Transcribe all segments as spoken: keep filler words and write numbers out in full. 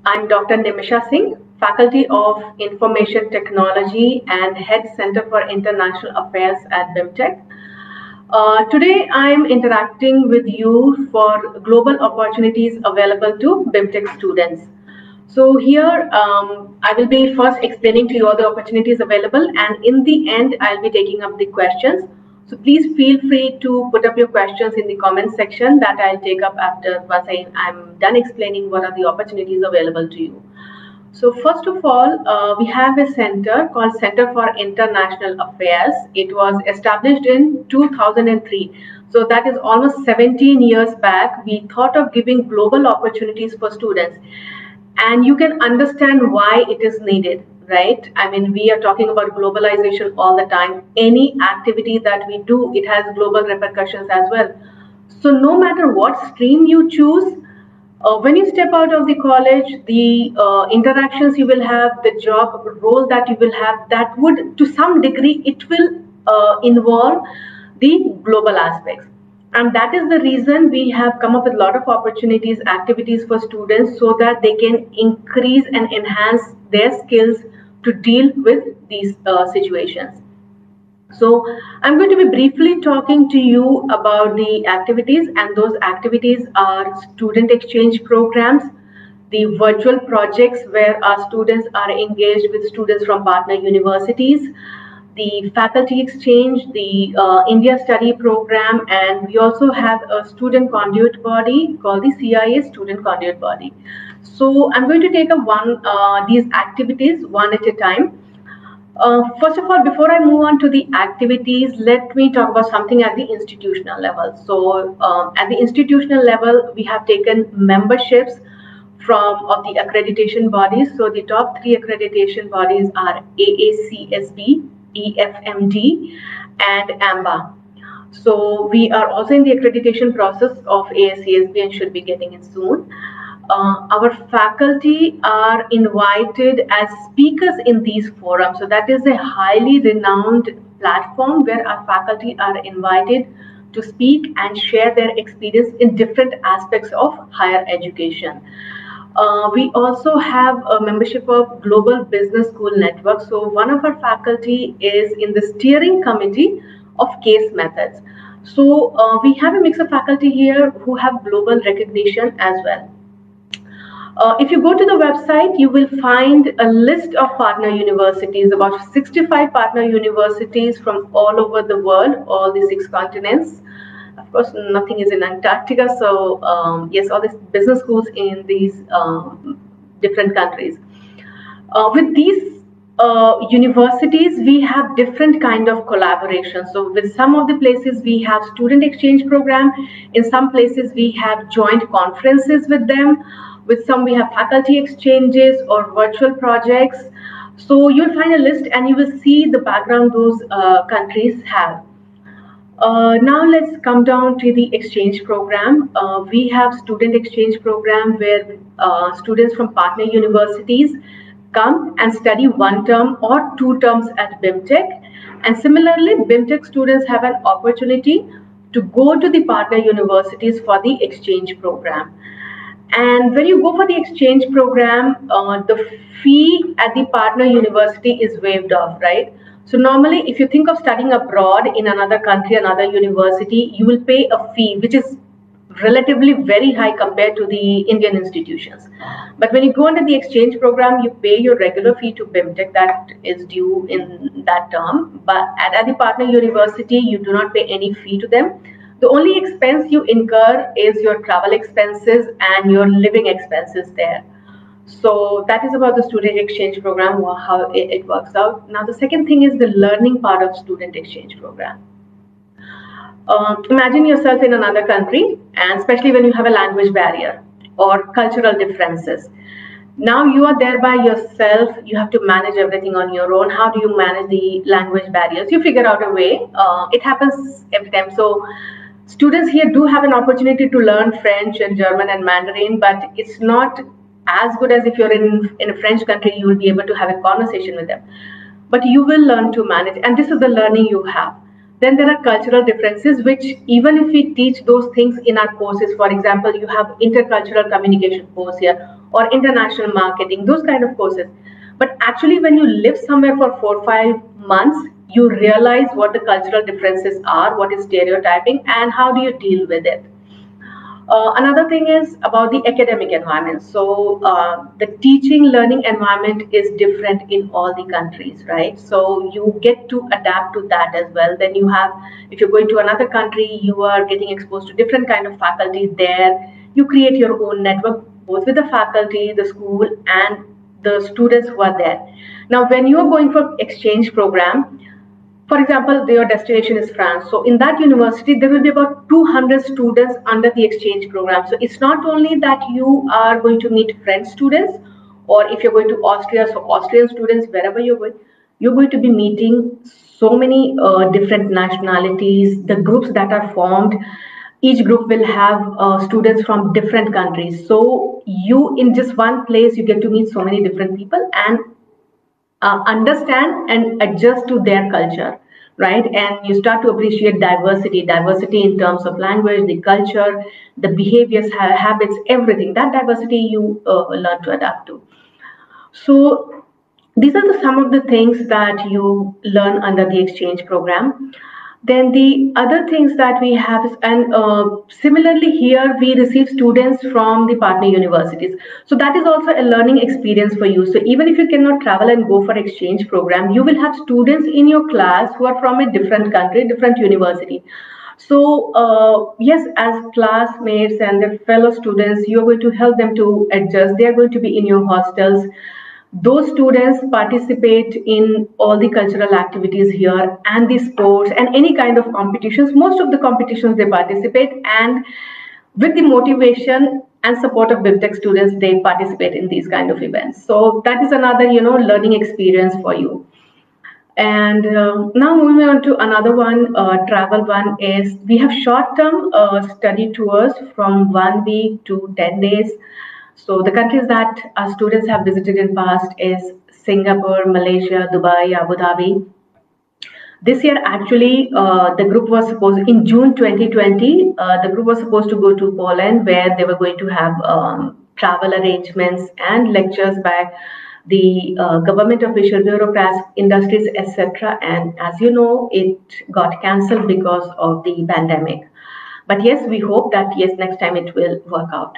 I'm Doctor Nimisha Singh, Faculty of Information Technology and Head Center for International Affairs at BIMTech. Uh, today, I'm interacting with you for global opportunities available to BIMTech students. So here, um, I will be first explaining to you all the opportunities available, and in the end, I'll be taking up the questions. So please feel free to put up your questions in the comment section that I'll take up after once I, I'm done explaining what are the opportunities available to you. So first of all, uh, we have a center called Center for International Affairs. It was established in two thousand three. So that is almost seventeen years back. We thought of giving global opportunities for students. And you can understand why it is needed, right? I mean, we are talking about globalization all the time. Any activity that we do, it has global repercussions as well. So no matter what stream you choose, uh, when you step out of the college, the uh, interactions you will have, the job role that you will have, that would, to some degree, it will uh, involve the global aspects. And that is the reason we have come up with a lot of opportunities, activities for students so that they can increase and enhance their skills to deal with these uh, situations. So I'm going to be briefly talking to you about the activities, and those activities are student exchange programs, the virtual projects where our students are engaged with students from partner universities, the faculty exchange, the uh, India study program, and we also have a student conduit body called the C I A student conduit body. So I'm going to take up one uh, these activities one at a time. Uh, first of all, before I move on to the activities, let me talk about something at the institutional level. So um, at the institutional level, we have taken memberships from of the accreditation bodies. So the top three accreditation bodies are A A C S B, E F M D, and AMBA. So we are also in the accreditation process of A A C S B and should be getting it soon. Uh, our faculty are invited as speakers in these forums. So that is a highly renowned platform where our faculty are invited to speak and share their experience in different aspects of higher education. Uh, we also have a membership of Global Business School Network. So one of our faculty is in the steering committee of case methods. So uh, we have a mix of faculty here who have global recognition as well. Uh, if you go to the website, you will find a list of partner universities, about sixty-five partner universities from all over the world, all the six continents. Of course, nothing is in Antarctica, so um, yes, all these business schools in these um, different countries. Uh, with these uh, universities, we have different kind of collaboration. So with some of the places, we have student exchange program. In some places, we have joint conferences with them. With some, we have faculty exchanges or virtual projects. So you'll find a list and you will see the background those uh, countries have. Uh, now let's come down to the exchange program. Uh, we have student exchange program where uh, students from partner universities come and study one term or two terms at BIMTech. And similarly, BIMTech students have an opportunity to go to the partner universities for the exchange program. And when you go for the exchange program, uh, the fee at the partner university is waived off, right? So normally, if you think of studying abroad in another country, another university, you will pay a fee, which is relatively very high compared to the Indian institutions. But when you go under the exchange program, you pay your regular fee to BIMTech that is due in that term. But at, at the partner university, you do not pay any fee to them. The only expense you incur is your travel expenses and your living expenses there. So that is about the student exchange program, how it, it works out. Now, the second thing is the learning part of student exchange program. Um, imagine yourself in another country, and especially when you have a language barrier or cultural differences. Now you are there by yourself, you have to manage everything on your own. How do you manage the language barriers? You figure out a way. Uh, it happens every time. So students here do have an opportunity to learn French and German and Mandarin, but it's not as good as if you're in, in a French country, you will be able to have a conversation with them. But you will learn to manage, and this is the learning you have. Then there are cultural differences, which even if we teach those things in our courses, for example, you have intercultural communication course here, or international marketing, those kind of courses. But actually, when you live somewhere for four or five months, you realize what the cultural differences are, what is stereotyping, and how do you deal with it. Uh, another thing is about the academic environment. So uh, the teaching learning environment is different in all the countries, right? So you get to adapt to that as well. Then you have, if you're going to another country, you are getting exposed to different kind of faculty there. You create your own network, both with the faculty, the school, and the students who are there. Now, when you are going for exchange program, for example, your destination is France. So in that university, there will be about two hundred students under the exchange program. So it's not only that you are going to meet French students, or if you're going to Austria, so Austrian students, wherever you're going, you're going to be meeting so many uh, different nationalities, the groups that are formed. Each group will have uh, students from different countries. So you, in just one place, you get to meet so many different people and uh, understand and adjust to their culture, right? And you start to appreciate diversity, diversity in terms of language, the culture, the behaviors, ha habits, everything. That diversity you uh, learn to adapt to. So these are the, some of the things that you learn under the exchange program. Then the other things that we have is, and uh, similarly here we receive students from the partner universities. So that is also a learning experience for you. So even if you cannot travel and go for exchange program, you will have students in your class who are from a different country, different university. So uh, yes, as classmates and their fellow students, you're going to help them to adjust. They are going to be in your hostels. Those students participate in all the cultural activities here and the sports and any kind of competitions. Most of the competitions they participate, and with the motivation and support of BIMTech students, they participate in these kind of events. So that is another, you know, learning experience for you. And uh, now moving on to another one, uh, travel one is we have short-term uh, study tours from one week to ten days. So the countries that our students have visited in past is Singapore, Malaysia, Dubai, Abu Dhabi. This year, actually, uh, the group was supposed, in June twenty twenty, uh, the group was supposed to go to Poland, where they were going to have um, travel arrangements and lectures by the uh, government official, bureaucrats, industries, et cetera. And as you know, it got cancelled because of the pandemic. But yes, we hope that yes, next time it will work out.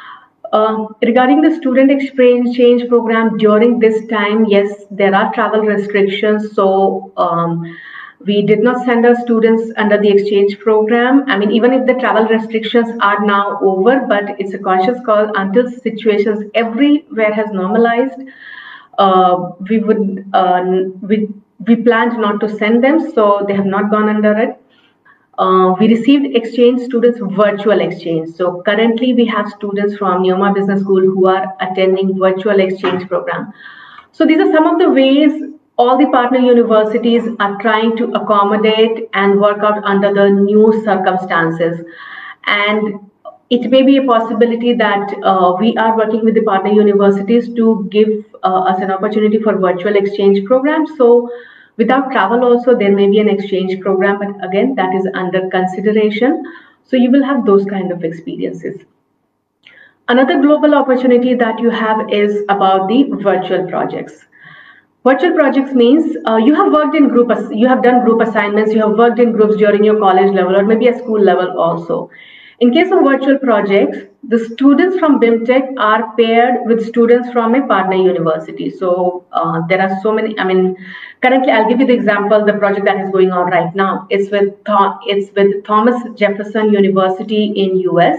Uh, regarding the student exchange program, during this time, yes, there are travel restrictions. So um, we did not send our students under the exchange program. I mean, even if the travel restrictions are now over, but it's a conscious call until situations everywhere has normalized. Uh, we would uh, we we planned not to send them, so they have not gone under it. Uh, we received exchange students virtual exchange. So currently we have students from Neoma Business School who are attending virtual exchange program. So these are some of the ways all the partner universities are trying to accommodate and work out under the new circumstances. And it may be a possibility that uh, we are working with the partner universities to give uh, us an opportunity for virtual exchange programs. So without travel also, there may be an exchange program, but again, that is under consideration. So you will have those kind of experiences. Another global opportunity that you have is about the virtual projects. Virtual projects means uh, you have worked in group, you have done group assignments, you have worked in groups during your college level or maybe a school level also. In case of virtual projects, the students from BIMTech are paired with students from a partner university. So uh, there are so many, I mean, currently I'll give you the example, the project that is going on right now. It's with, it's with Thomas Jefferson University in U S.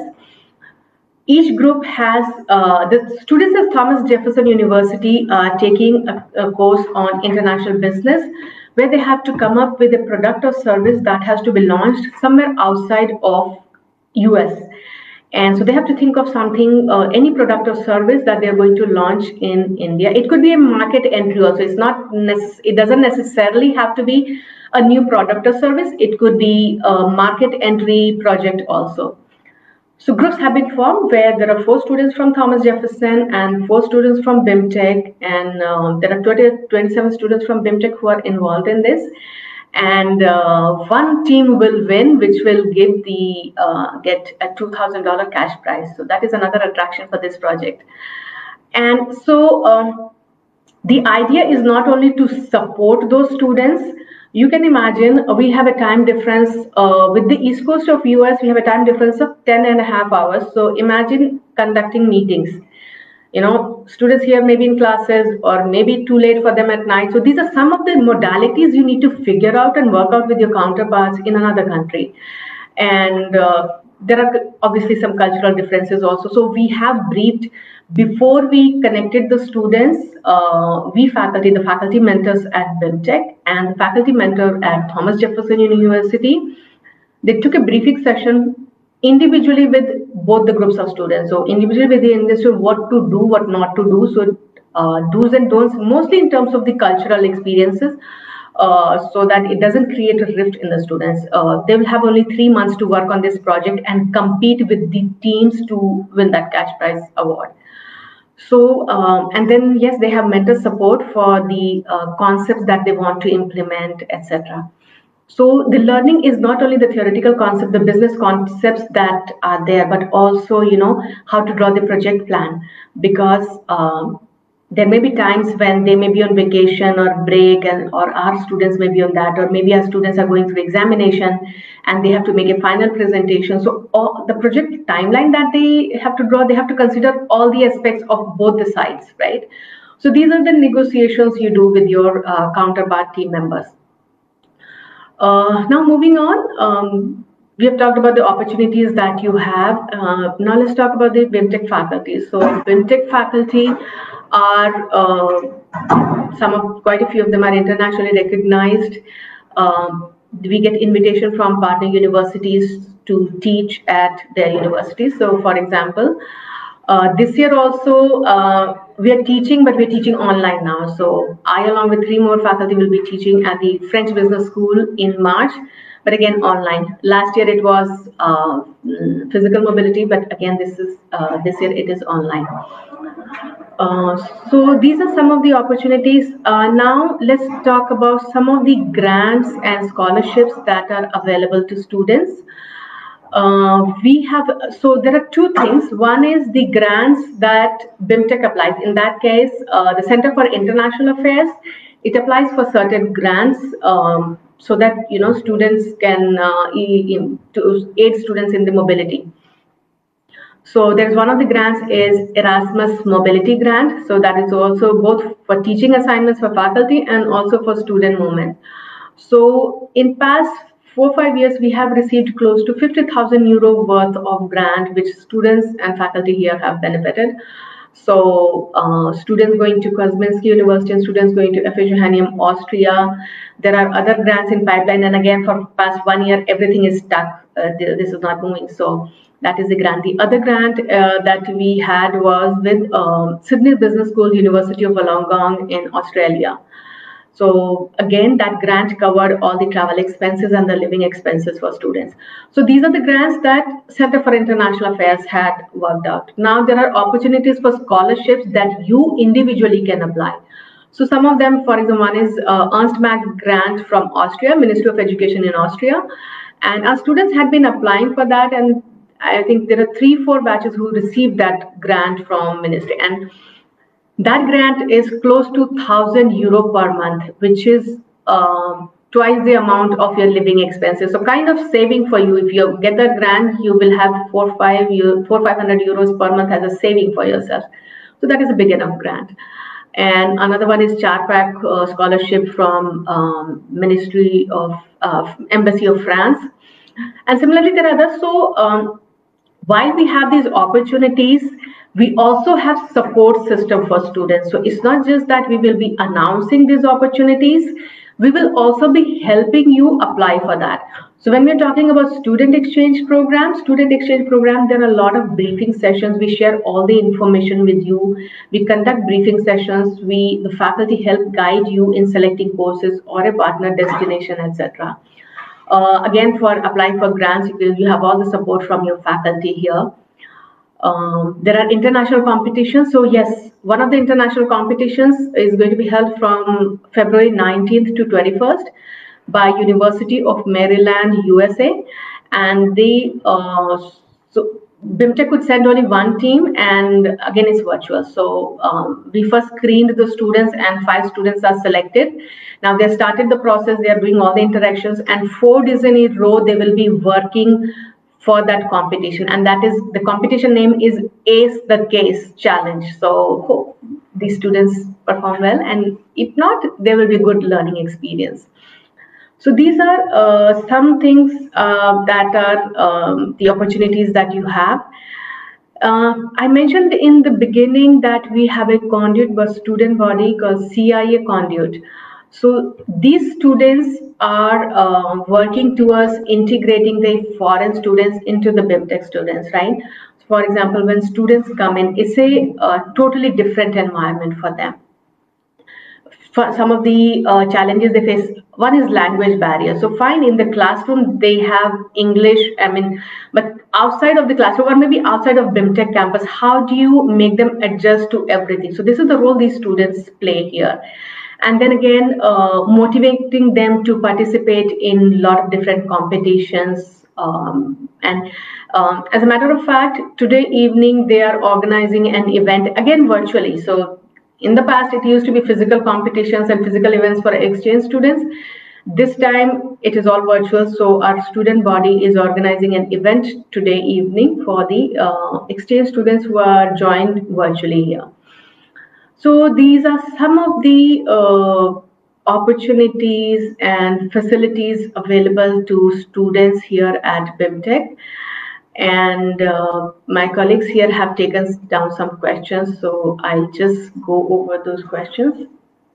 Each group has, uh, the students at Thomas Jefferson University are taking a, a course on international business, where they have to come up with a product or service that has to be launched somewhere outside of U S. And so they have to think of something, uh, any product or service that they're going to launch in India. It could be a market entry also. It's not, it doesn't necessarily have to be a new product or service. It could be a market entry project also. So groups have been formed where there are four students from Thomas Jefferson and four students from BIMTech, and uh, there are twenty-seven students from BIMTech who are involved in this. And uh, one team will win, which will give the uh, get a two thousand dollar cash prize. So that is another attraction for this project. And so um, the idea is not only to support those students. You can imagine we have a time difference uh, with the East Coast of U S. We have a time difference of ten and a half hours. So imagine conducting meetings. You know, students here may be in classes or maybe too late for them at night. So these are some of the modalities you need to figure out and work out with your counterparts in another country. And uh, there are obviously some cultural differences also. So we have briefed before we connected the students, uh, we faculty, the faculty mentors at BIMTech and the faculty mentor at Thomas Jefferson University, they took a briefing session individually with both the groups of students. So individually with the industry, what to do, what not to do. So uh, do's and don'ts, mostly in terms of the cultural experiences, uh, so that it doesn't create a rift in the students. Uh, they will have only three months to work on this project and compete with the teams to win that cash prize award. So, um, and then, yes, they have mentor support for the uh, concepts that they want to implement, et cetera. So the learning is not only the theoretical concept, the business concepts that are there, but also, you know, how to draw the project plan, because um, there may be times when they may be on vacation or break, and or our students may be on that, or maybe our students are going through examination and they have to make a final presentation. So all the project timeline that they have to draw, they have to consider all the aspects of both the sides, right? So these are the negotiations you do with your uh, counterpart team members. Uh, now moving on, um, we have talked about the opportunities that you have. Uh, now let's talk about the BIMTech faculty. So BIMTech faculty are, uh, some of, quite a few of them are internationally recognized. Um, we get invitation from partner universities to teach at their universities. So for example, Uh, this year also, uh, we are teaching, but we're teaching online now. So I, along with three more faculty, will be teaching at the French Business School in March, but again, online. Last year it was uh, physical mobility, but again, this is uh, this year it is online. Uh, so these are some of the opportunities. Uh, now let's talk about some of the grants and scholarships that are available to students. Uh, we have, so there are two things. One is the grants that BIMTech applies. In that case, uh, the Center for International Affairs, it applies for certain grants, um, so that, you know, students can uh, e to aid students in the mobility. So there's one of the grants is Erasmus Mobility Grant. So that is also both for teaching assignments for faculty and also for student movement. So in past four or five years, we have received close to fifty thousand euro worth of grant, which students and faculty here have benefited. So uh, students going to Kosminski University and students going to F A Johanneum, Austria. There are other grants in pipeline. And again, for past one year, everything is stuck. Uh, this is not moving. So that is the grant. The other grant uh, that we had was with um, Sydney Business School, University of Wollongong in Australia. So again, that grant covered all the travel expenses and the living expenses for students. So these are the grants that Center for International Affairs had worked out. Now there are opportunities for scholarships that you individually can apply. So some of them, for example, one is uh, Ernst Mag grant from Austria, Ministry of Education in Austria. And our students had been applying for that. And I think there are three, four batches who received that grant from ministry. And that grant is close to one thousand euro per month, which is um, twice the amount of your living expenses. So kind of saving for you. If you get that grant, you will have four, five, four, five hundred euros per month as a saving for yourself. So that is a big enough grant. And another one is Charpak uh, scholarship from um, Ministry of uh, Embassy of France. And similarly, there are others. So um, while we have these opportunities, we also have support system for students. So it's not just that we will be announcing these opportunities, we will also be helping you apply for that. So when we're talking about student exchange program, student exchange program, there are a lot of briefing sessions. We share all the information with you. We conduct briefing sessions. We, the faculty help guide you in selecting courses or a partner destination, et cetera. Uh, again, for applying for grants, you, will, you have all the support from your faculty here. Um, there are international competitions. So yes, one of the international competitions is going to be held from February nineteenth to twenty-first by University of Maryland, U S A. And the uh, So BIMTech could send only one team, and again it's virtual. So um, we first screened the students, and five students are selected. Now they started the process, they are doing all the interactions, and four days in a row they will be working for that competition, and that is, the competition name is Ace the Case Challenge. So hope these students perform well, and if not, there will be good learning experience. So these are uh, some things uh, that are um, the opportunities that you have. Uh, I mentioned in the beginning that we have a conduit bus student body called C I A Conduit. So these students are uh, working towards integrating the foreign students into the BIMTech students, right? For example, when students come in, it's a uh, totally different environment for them. For some of the uh, challenges they face, one is language barrier. So fine, in the classroom they have English, I mean, but outside of the classroom, or maybe outside of BIMTech campus, how do you make them adjust to everything? So this is the role these students play here. And then again, uh, motivating them to participate in a lot of different competitions. Um, and um, as a matter of fact, today evening they are organizing an event, again virtually. So in the past, it used to be physical competitions and physical events for exchange students. This time, it is all virtual. So our student body is organizing an event today evening for the uh, exchange students who are joined virtually here. So these are some of the uh, opportunities and facilities available to students here at BIMTech. And uh, my colleagues here have taken down some questions, so I'll just go over those questions.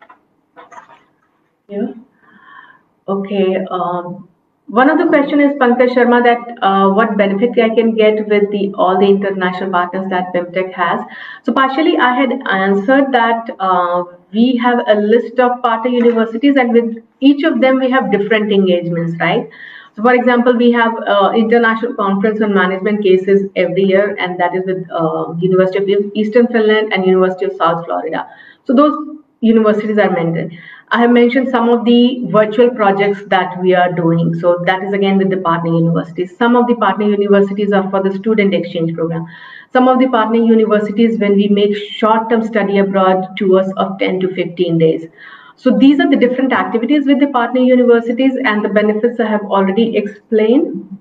Yeah. Okay. Um, one of the question is Pankaj Sharma, that uh, what benefit I can get with the all the international partners that BIMTech has. So partially I had answered that uh, we have a list of partner universities, and with each of them we have different engagements, right? So for example, we have uh, International Conference on Management cases every year, and that is with uh, University of Eastern Finland and University of South Florida. So those universities are mentioned. I have mentioned some of the virtual projects that we are doing. So that is again with the partner universities. Some of the partner universities are for the student exchange program. Some of the partner universities, when we make short-term study abroad tours of ten to fifteen days. So these are the different activities with the partner universities, and the benefits I have already explained.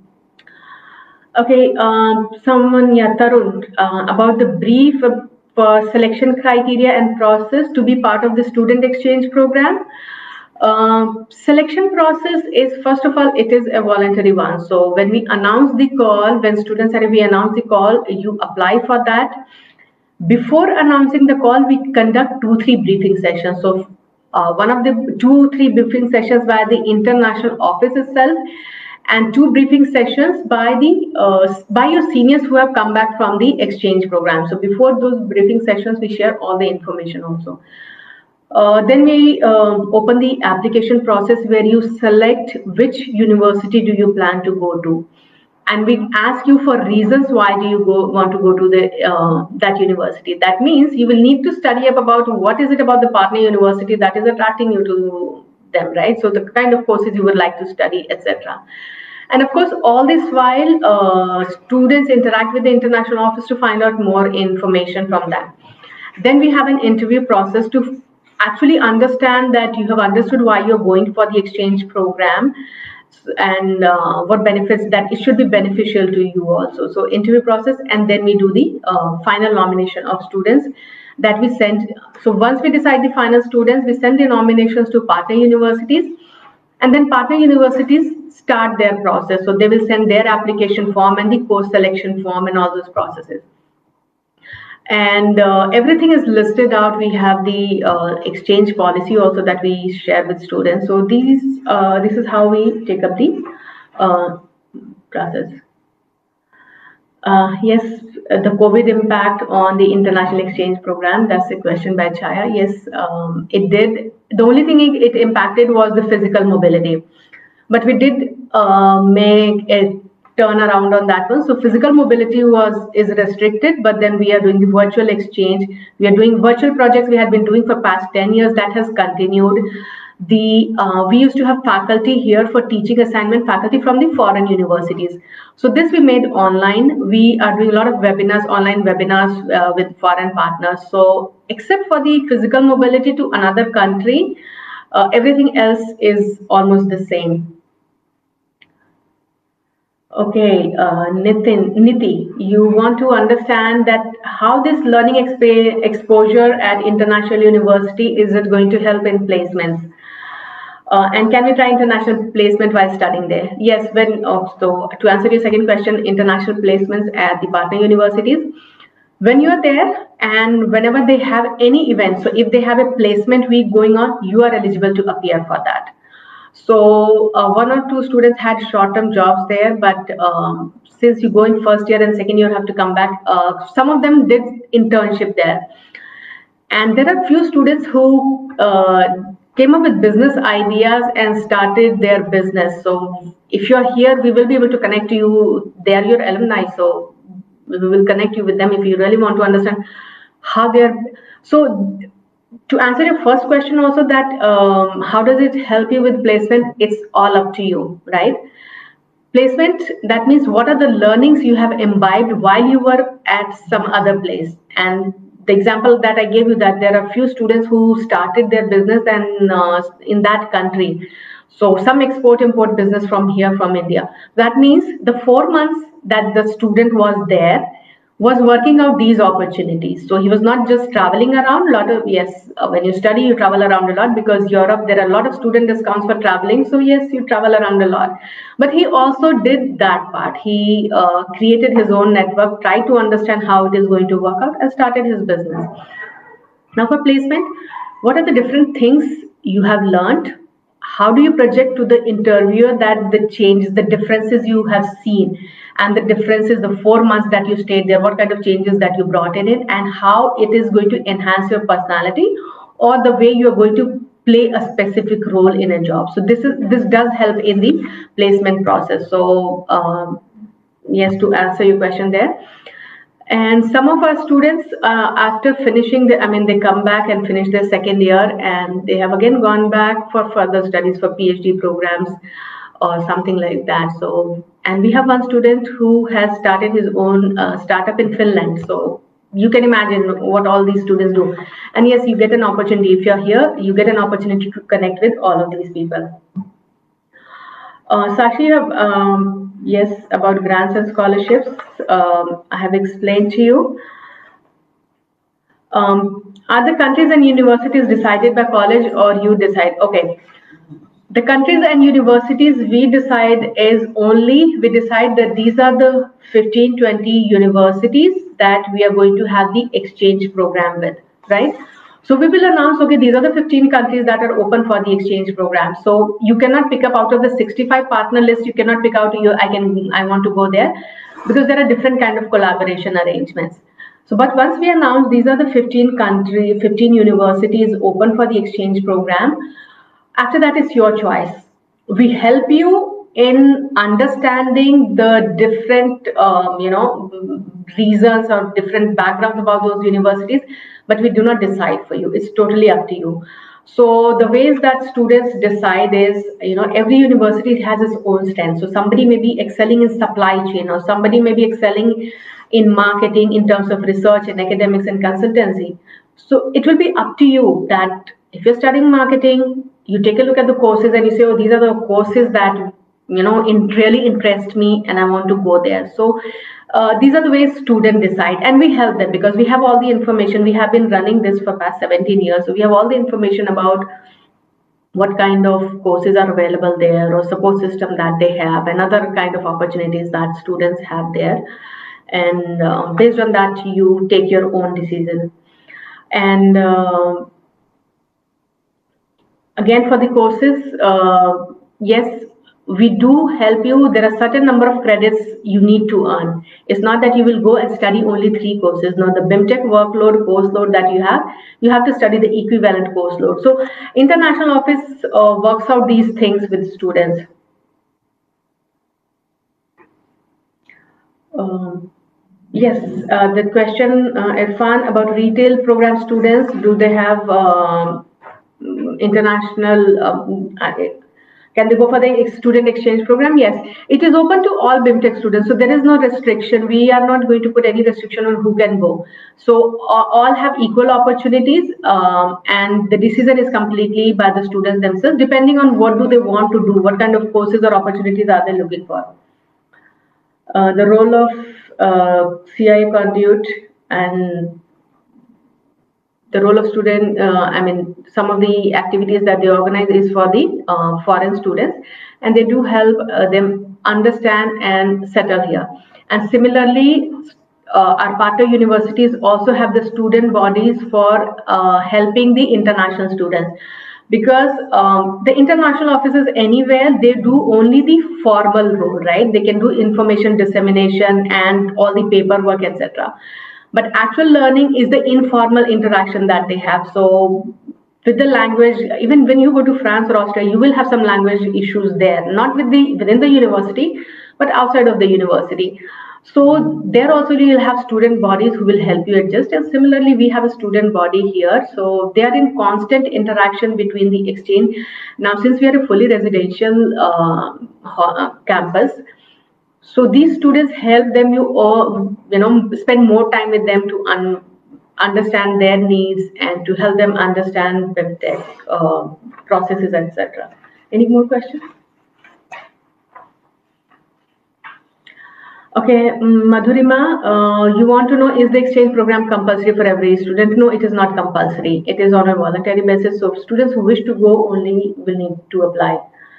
Okay, um, someone, yeah, Tarun, uh, about the brief for selection criteria and process to be part of the student exchange program. Uh, selection process is, first of all, it is a voluntary one. So when we announce the call, when students are, we announce the call, you apply for that. Before announcing the call, we conduct two, three briefing sessions. So uh, one of the two, three briefing sessions by the international office itself, and two briefing sessions by the uh, by your seniors who have come back from the exchange program. So before those briefing sessions, we share all the information also. Uh, then we uh, open the application process, where you select which university do you plan to go to, and we ask you for reasons why do you go want to go to the uh, that university. That means you will need to study up about what is it about the partner university that is attracting you to them, right? So the kind of courses you would like to study, et cetera. And of course, all this while, uh, students interact with the international office to find out more information from that. Then we have an interview process to actually understand that you have understood why you're going for the exchange program, and uh, what benefits that it should be beneficial to you also. So interview process, and then we do the uh, final nomination of students that we send. So once we decide the final students, we send the nominations to partner universities, and then partner universities start their process. So they will send their application form and the course selection form and all those processes. And uh, everything is listed out. We have the uh, exchange policy also that we share with students. So these, uh, this is how we take up the uh, process. Uh, yes, the COVID impact on the international exchange program, that's a question by Chaya. Yes, um, it did. The only thing it impacted was the physical mobility. But we did uh, make a turnaround on that one. So physical mobility was is restricted, but then we are doing the virtual exchange. We are doing virtual projects we had been doing for past ten years. That has continued. the uh, we used to have faculty here for teaching assignment, faculty from the foreign universities. So this we made online. We are doing a lot of webinars, online webinars uh, with foreign partners. So except for the physical mobility to another country, uh, everything else is almost the same. Okay, uh, Nitin, Niti, you want to understand that how this learning exp exposure at international university, is it going to help in placements? Uh, and can we try international placement while studying there? Yes, when, oh, so to answer your second question, international placements at the partner universities, when you are there and whenever they have any event, so if they have a placement week going on, you are eligible to appear for that. So uh, one or two students had short-term jobs there, but um, since you go in first year and second year have to come back, uh, some of them did internship there. And there are few students who uh, came up with business ideas and started their business. So if you're here, we will be able to connect to you. They are your alumni, so we will connect you with them if you really want to understand how they're. So to answer your first question also, that um, how does it help you with placement? It's all up to you, right? Placement, that means what are the learnings you have imbibed while you were at some other place. And the example that I gave you, that there are few students who started their business and uh, in that country. So some export import business from here, from India. That means the four months that the student was there was working out these opportunities. So he was not just traveling around. A lot of, yes, uh, when you study, you travel around a lot, because Europe, there are a lot of student discounts for traveling. So yes, you travel around a lot. But he also did that part. He uh, created his own network, tried to understand how it is going to work out, and started his business. Now for placement, what are the different things you have learned? How do you project to the interviewer that the changes, the differences you have seen, and the differences, the four months that you stayed there, what kind of changes that you brought in it, and how it is going to enhance your personality or the way you are going to play a specific role in a job. So this is this does help in the placement process. So um, yes, to answer your question there. And some of our students, uh, after finishing the, I mean, they come back and finish their second year, and they have again gone back for further studies, for PhD programs or something like that. So, and we have one student who has started his own uh, startup in Finland. So you can imagine what all these students do. And yes, you get an opportunity. If you're here, you get an opportunity to connect with all of these people. Uh, Sakshi, um, yes, about grants and scholarships, um, I have explained to you. Um, are the countries and universities decided by college, or you decide? Okay. The countries and universities we decide is only, we decide that these are the fifteen, twenty universities that we are going to have the exchange program with, right? So we will announce, okay, these are the fifteen countries that are open for the exchange program. So you cannot pick up out of the sixty-five partner list, you cannot pick out, you, I can, I want to go there, because there are different kind of collaboration arrangements. So, but once we announce these are the fifteen country, fifteen universities open for the exchange program, after that, it's your choice. We help you in understanding the different, um, you know, reasons or different backgrounds about those universities, but we do not decide for you. It's totally up to you. So the ways that students decide is, you know, every university has its own strength. So somebody may be excelling in supply chain, or somebody may be excelling in marketing in terms of research and academics and consultancy. So it will be up to you that if you're studying marketing, you take a look at the courses and you say, oh, these are the courses that, you know, in, really interest me and I want to go there. So uh, these are the ways students decide, and we help them because we have all the information. We have been running this for past seventeen years. So we have all the information about what kind of courses are available there, or support system that they have, and other kind of opportunities that students have there. And uh, based on that, you take your own decision. And uh, again, for the courses, uh, yes, we do help you. There are certain number of credits you need to earn. It's not that you will go and study only three courses. No, the BIMTech workload, course load that you have, you have to study the equivalent course load. So International Office uh, works out these things with students. Um, yes, uh, the question, uh, Irfan, about retail program students, do they have... Uh, international, um, can they go for the student exchange program? Yes, it is open to all BIMTech students. So there is no restriction. We are not going to put any restriction on who can go. So all have equal opportunities, um, and the decision is completely by the students themselves, depending on what do they want to do, what kind of courses or opportunities are they looking for. Uh, the role of uh, C I A conduit and the role of student, uh, I mean, some of the activities that they organize is for the uh, foreign students, and they do help uh, them understand and settle here. And similarly, uh, our partner universities also have the student bodies for uh, helping the international students. Because um, the international offices anywhere, they do only the formal role, right? They can do information dissemination and all the paperwork, et cetera. But actual learning is the informal interaction that they have. So with the language, even when you go to France or Austria, you will have some language issues there, not with the within the university, but outside of the university. So there also you will have student bodies who will help you adjust. And similarly, we have a student body here. So they are in constant interaction between the exchange. Now, since we are a fully residential uh, campus, so these students help them, you all, you know, spend more time with them to un understand their needs and to help them understand BIMTech uh, processes, et cetera. Any more questions? Okay, Madhurima, uh, you want to know, is the exchange program compulsory for every student? No, it is not compulsory. It is on a voluntary basis. So students who wish to go only will need to apply.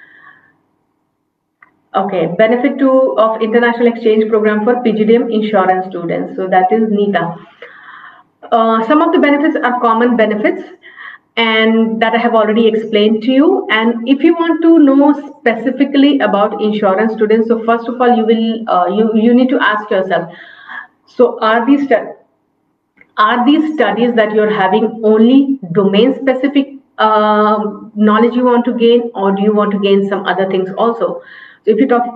Okay, benefit two of international exchange program for P G D M insurance students. So that is NITA. Uh, some of the benefits are common benefits, and that I have already explained to you. And if you want to know specifically about insurance students, so first of all, you will uh, you you need to ask yourself. So are these are these studies that you're having only domain specific uh, knowledge you want to gain, or do you want to gain some other things also? So if you talk,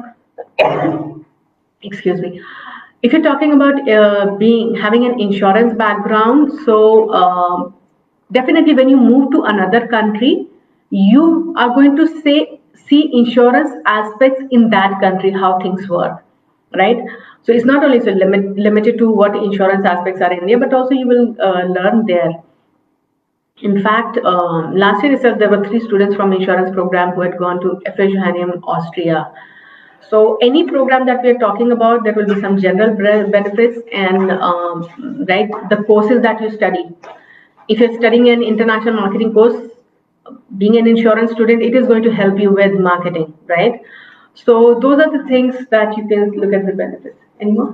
excuse me, if you're talking about uh, being having an insurance background, so um, definitely when you move to another country, you are going to say see insurance aspects in that country, how things work, right? So it's not only so limit, limited to what insurance aspects are in India, but also you will uh, learn there. In fact, um, last year itself, there were three students from insurance program who had gone to F A Johanneum, Austria. So any program that we are talking about, there will be some general benefits and um, right, the courses that you study. If you're studying an international marketing course, being an insurance student, it is going to help you with marketing, right? So those are the things that you can look at the benefits. Any more?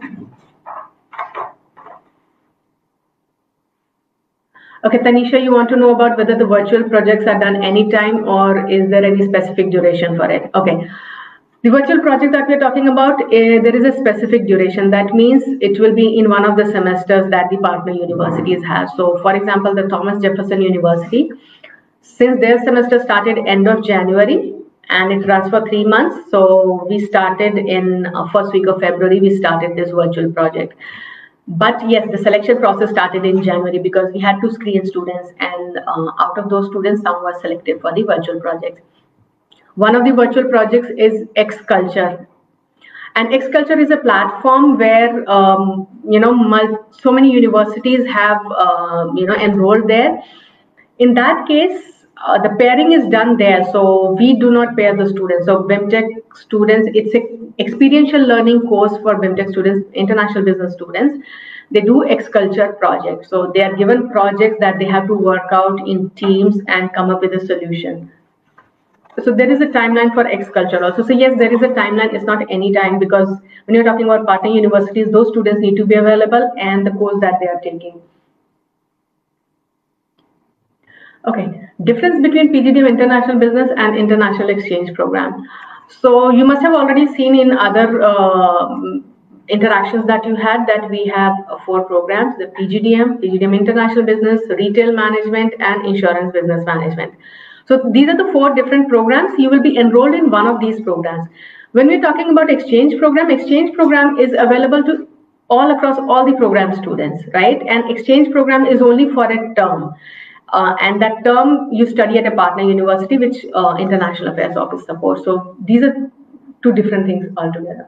Okay, Tanisha, you want to know about whether the virtual projects are done anytime or is there any specific duration for it? Okay. The virtual project that we're talking about, uh, there is a specific duration. That means it will be in one of the semesters that the partner universities have. So for example, the Thomas Jefferson University, since their semester started end of January and it runs for three months. So we started in uh, first week of February, we started this virtual project. But yes, the selection process started in January because we had to screen students, and uh, out of those students, some were selected for the virtual project. One of the virtual projects is X Culture. And X Culture is a platform where, um, you know, so many universities have, uh, you know, enrolled there. In that case, uh, the pairing is done there. So we do not pair the students. So BIMTech students, it's an experiential learning course for BIMTech students, international business students. They do X Culture projects. So they are given projects that they have to work out in teams and come up with a solution. So there is a timeline for X Culture also. So yes, there is a timeline. It's not any time, because when you're talking about partner universities, those students need to be available and the course that they are taking. Okay, difference between P G D M International Business and International Exchange Program. So you must have already seen in other uh, interactions that you had that we have uh, four programs: the P G D M, P G D M International Business, Retail Management, and Insurance Business Management. So these are the four different programs. You will be enrolled in one of these programs. When we're talking about exchange program, exchange program is available to all across all the program students, right? And exchange program is only for a term. Uh, and that term you study at a partner university which uh, International Affairs Office supports. So these are two different things altogether.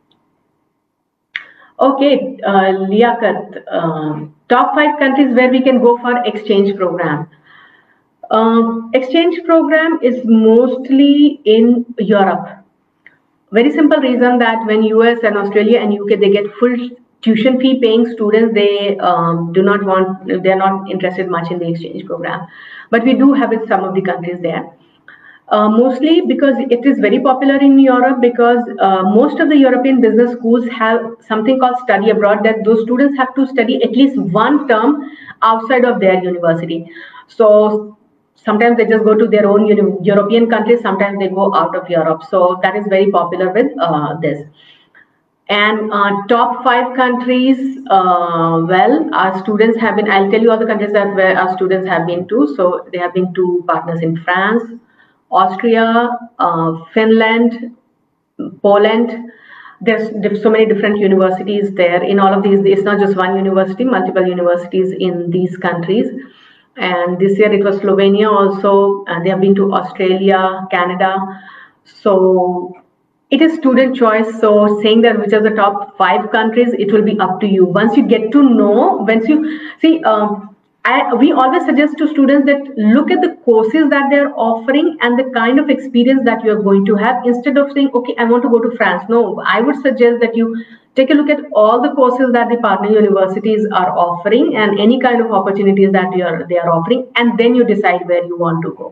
Okay, uh, Liaquat, uh, top five countries where we can go for exchange program. Um, exchange program is mostly in Europe. Very simple reason that when U S and Australia and U K, they get full tuition fee paying students, they um, do not want, they're not interested much in the exchange program. But we do have it some of the countries there. Uh, mostly because it is very popular in Europe, because uh, most of the European business schools have something called study abroad, that those students have to study at least one term outside of their university. So sometimes they just go to their own European countries, sometimes they go out of Europe. So that is very popular with uh, this. And uh, top five countries, uh, well, our students have been, I'll tell you all the countries that where our students have been to. So they have been to partners in France, Austria, uh, Finland, Poland. There's, there's so many different universities there. In all of these, it's not just one university, multiple universities in these countries. And this year it was Slovenia also, and they have been to Australia, Canada. So it is student choice. So saying that which are the top five countries, it will be up to you. Once you get to know, once you see, um, I, we always suggest to students that look at the courses that they're offering and the kind of experience that you're going to have, instead of saying, okay, I want to go to France. No, I would suggest that you take a look at all the courses that the partner universities are offering and any kind of opportunities that you're, they are offering, and then you decide where you want to go.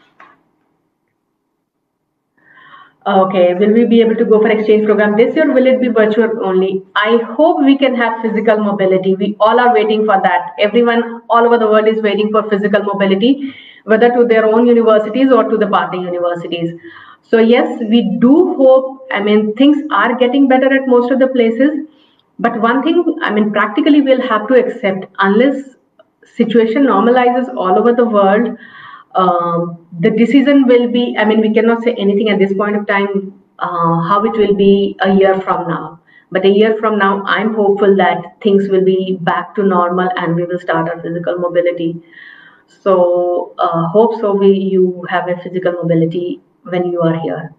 Okay, will we be able to go for exchange program this year? Will it be virtual only? I hope we can have physical mobility. We all are waiting for that. Everyone all over the world is waiting for physical mobility, whether to their own universities or to the partner universities. So yes, we do hope, I mean, things are getting better at most of the places. But one thing, I mean, practically we'll have to accept, unless situation normalizes all over the world, um, the decision will be, I mean, we cannot say anything at this point of time uh, how it will be a year from now. But a year from now, I'm hopeful that things will be back to normal and we will start our physical mobility. So uh, hope so we you have a physical mobility when you are here.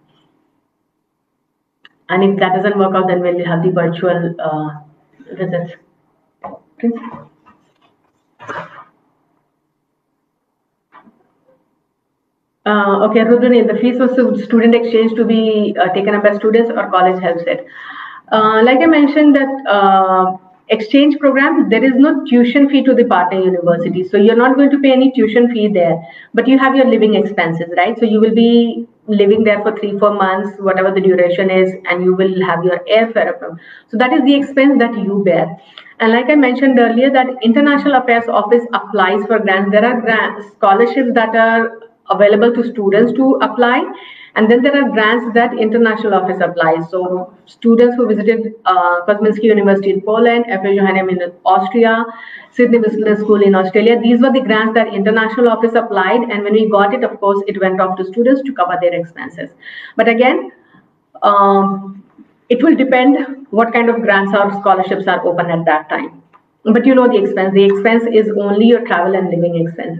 And if that doesn't work out, then we'll have the virtual uh, visits. Please. Uh, okay, Rudrani, the fees for student exchange to be uh, taken up by students or college helps it. Uh, like I mentioned that uh, exchange program, there is no tuition fee to the partner university. So you're not going to pay any tuition fee there, but you have your living expenses, right? So you will be living there for three, four months, whatever the duration is, and you will have your airfare. So that is the expense that you bear. And like I mentioned earlier, that International Affairs Office applies for grants. There are grants, scholarships that are available to students to apply, and then there are grants that International Office applies. So students who visited uh, Kosminski University in Poland, F A Johanneum in Austria, Sydney Business School in Australia, these were the grants that International Office applied, and when we got it, of course, it went off to students to cover their expenses. But again, um, it will depend what kind of grants or scholarships are open at that time. But you know the expense. The expense is only your travel and living expense.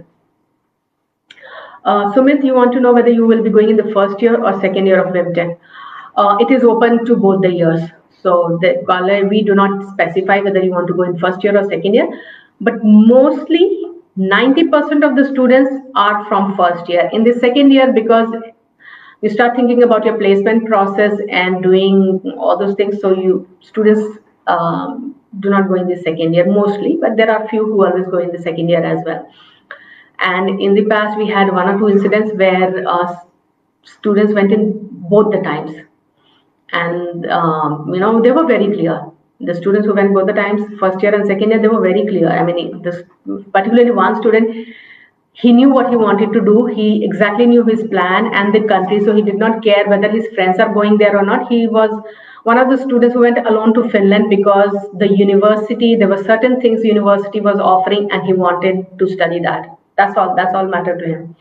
Uh, Sumit, you want to know whether you will be going in the first year or second year of BIMTech. Uh, it is open to both the years. So the, we do not specify whether you want to go in first year or second year, but mostly ninety percent of the students are from first year. In the second year, because you start thinking about your placement process and doing all those things, so you students um, do not go in the second year mostly, but there are few who always go in the second year as well. And in the past, we had one or two incidents where uh, students went in both the times. And, um, you know, they were very clear. The students who went both the times, first year and second year, they were very clear. I mean, this, particularly one student, he knew what he wanted to do. He exactly knew his plan and the country. So he did not care whether his friends are going there or not. He was one of the students who went alone to Finland because the university, there were certain things the university was offering and he wanted to study that. That's all. That's all mattered to him.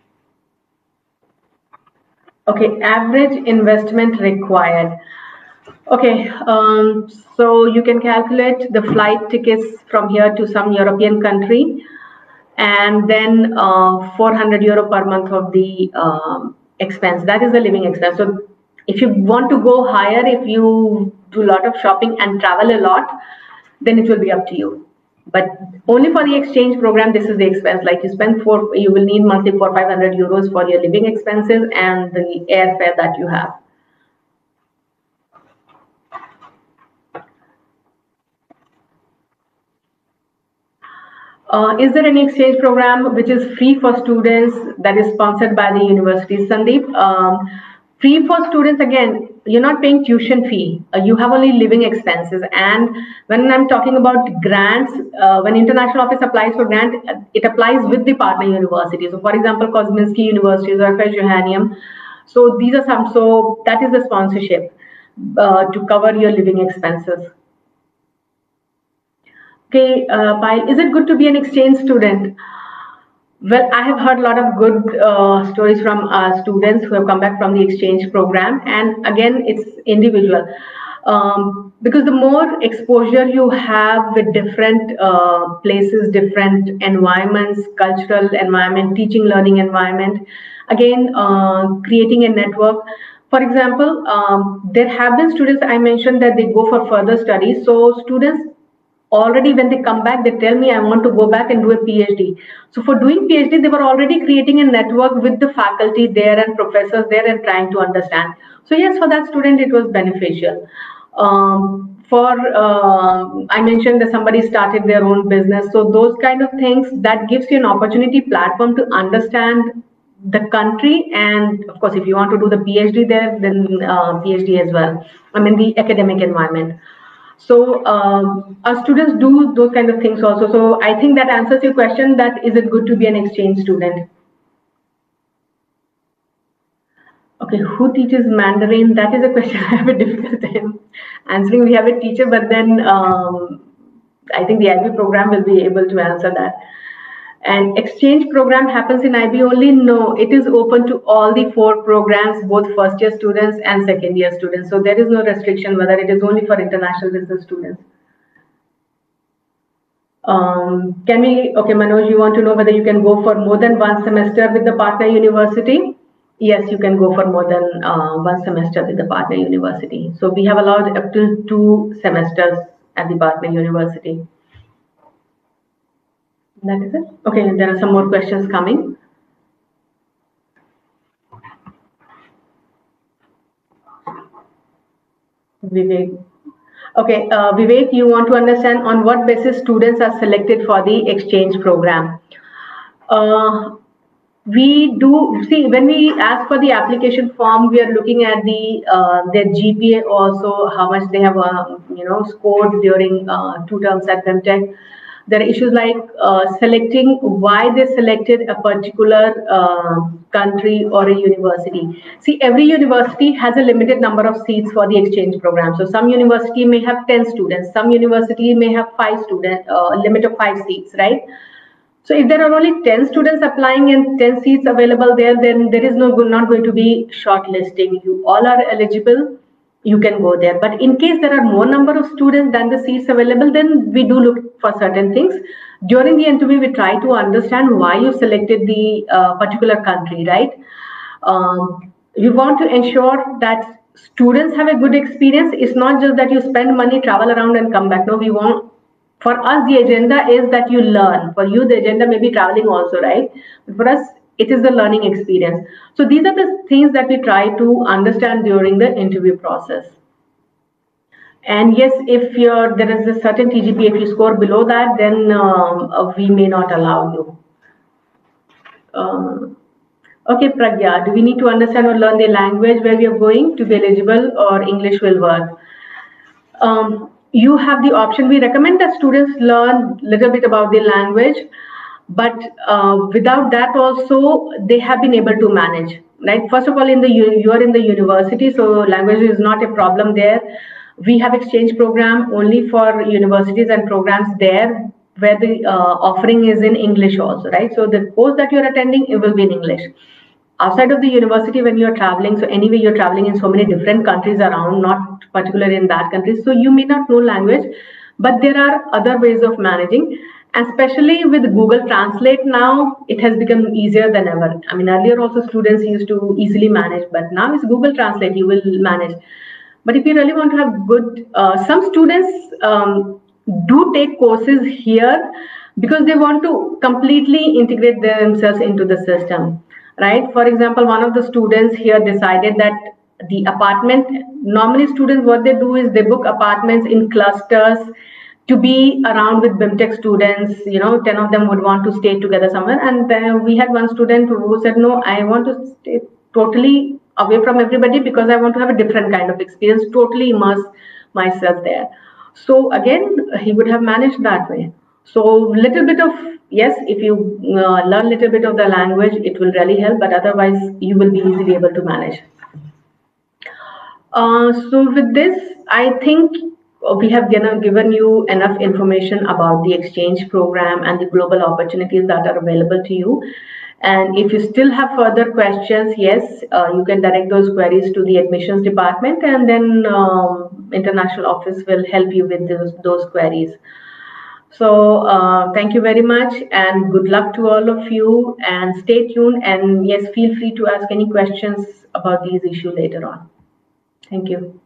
Okay, average investment required. Okay, um, so you can calculate the flight tickets from here to some European country, and then uh, four hundred euro per month of the um, expense. That is the living expense. So if you want to go higher, if you do a lot of shopping and travel a lot, then it will be up to you. But only for the exchange program, this is the expense. Like you spend four, you will need monthly four five hundred euros for your living expenses and the airfare that you have. Uh, is there any exchange program which is free for students that is sponsored by the university? Sandeep, um, free for students, again, you're not paying tuition fee. Uh, you have only living expenses. And when I'm talking about grants, uh, when International Office applies for grant, uh, it applies with the partner university. So for example, Kosminski University, Zurich Johannium. So these are some, so that is the sponsorship uh, to cover your living expenses. Okay, uh, Payal, is it good to be an exchange student? Well, I have heard a lot of good uh, stories from uh, students who have come back from the exchange program, and again, it's individual. Um, because the more exposure you have with different uh, places, different environments, cultural environment, teaching, learning environment, again, uh, creating a network. For example, um, there have been students I mentioned that they go for further studies. So students already when they come back, they tell me I want to go back and do a PhD. So for doing PhD, they were already creating a network with the faculty there and professors there and trying to understand. So yes, for that student, it was beneficial. Um, for uh, I mentioned that somebody started their own business. So those kind of things that gives you an opportunity platform to understand the country, and of course if you want to do the PhD there, then uh, PhD as well. I mean the academic environment. So um, our students do those kind of things also. So I think that answers your question, that is it good to be an exchange student? Okay, who teaches Mandarin? That is a question I have a difficult time answering. We have a teacher, but then um, I think the I B program will be able to answer that. And exchange program happens in I B only? No, it is open to all the four programs, both first year students and second year students. So there is no restriction whether it is only for international business students. Um, can we, okay, Manoj, you want to know whether you can go for more than one semester with the partner university? Yes, you can go for more than uh, one semester with the partner university. So we have allowed up to two semesters at the partner university. That is it. Okay, there are some more questions coming. Vivek. Okay, uh, Vivek, you want to understand on what basis students are selected for the exchange program. Uh, we do see when we ask for the application form, we are looking at the uh, their G P A, also how much they have uh, you know scored during uh, two terms at BIMTech. There are issues like uh, selecting why they selected a particular uh, country or a university. See, every university has a limited number of seats for the exchange program. So some university may have ten students, some university may have five students, uh, limit of five seats, right? So if there are only ten students applying and ten seats available there, then there is no not going to be shortlisting. You all are eligible, you can go there. But in case there are more number of students than the seats available, then we do look for certain things. During the interview, we try to understand why you selected the uh, particular country, right? Um, we want to ensure that students have a good experience. It's not just that you spend money, travel around and come back. No, we want, for us, the agenda is that you learn. For you, the agenda may be traveling also, right? But for us, it is the learning experience. So these are the things that we try to understand during the interview process. And yes, if you're, there is a certain T G P, if you score below that, then um, uh, we may not allow you. Um, okay, Pragya, do we need to understand or learn the language where we are going to be eligible, or English will work? Um, you have the option. We recommend that students learn a little bit about the language, but uh, without that also they have been able to manage, right? First of all, in the you are in the university, so language is not a problem there. We have exchange program only for universities and programs there where the uh, offering is in English also, right? So the course that you're attending, it will be in English. outside of the university when you're traveling, so anyway you're traveling in so many different countries around, not particularly in that country, so you may not know language, but there are other ways of managing. Especially with Google Translate now, it has become easier than ever. I mean, earlier also students used to easily manage, but now it's Google Translate, you will manage. But if you really want to have good, uh, some students um, do take courses here because they want to completely integrate themselves into the system, right? For example, one of the students here decided that the apartment, normally students, what they do is they book apartments in clusters to be around with BIMTech students. You know, ten of them would want to stay together somewhere. And then we had one student who said, no, I want to stay totally away from everybody because I want to have a different kind of experience, totally immerse myself there. So again, he would have managed that way. So little bit of, yes, if you uh, learn little bit of the language, it will really help, but otherwise you will be easily able to manage. Uh, so with this, I think we have given you enough information about the exchange program and the global opportunities that are available to you. And if you still have further questions, yes, uh, you can direct those queries to the admissions department, and then um, international office will help you with those, those queries. So uh, thank you very much and good luck to all of you, and stay tuned, and yes, feel free to ask any questions about these issues later on. Thank you.